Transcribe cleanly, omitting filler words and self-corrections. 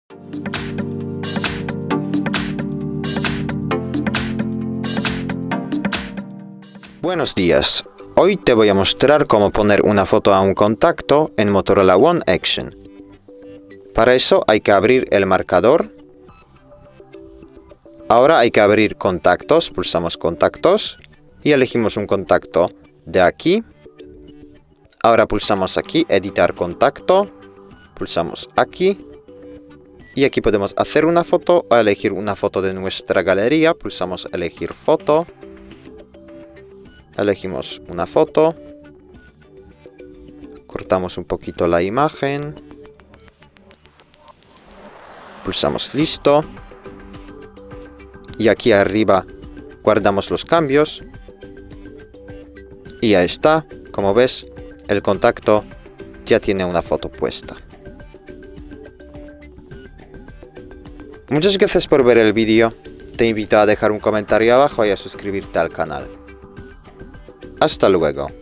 Buenos días, hoy te voy a mostrar cómo poner una foto a un contacto en Motorola One Action. Para eso hay que abrir el marcador. Ahora hay que abrir contactos, pulsamos contactos y elegimos un contacto de aquí. Ahora pulsamos aquí, editar contacto, pulsamos aquí y aquí podemos hacer una foto o elegir una foto de nuestra galería, pulsamos elegir foto. Elegimos una foto, cortamos un poquito la imagen, pulsamos listo y aquí arriba guardamos los cambios y ya está. Como ves, el contacto ya tiene una foto puesta. Muchas gracias por ver el vídeo, te invito a dejar un comentario abajo y a suscribirte al canal. Hasta luego.